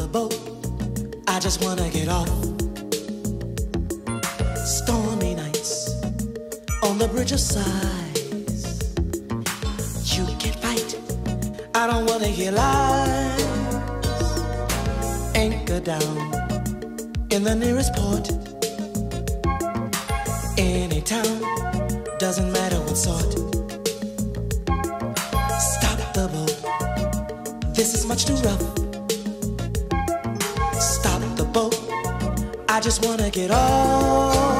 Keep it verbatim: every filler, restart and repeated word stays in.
boat, I just wanna get off. Stormy nights on the bridge of sighs. You can't fight, I don't wanna hear lies. Anchor down in the nearest port. Any town, doesn't matter what sort. Stop the boat, this is much too rough. Stop the boat, I just wanna get off.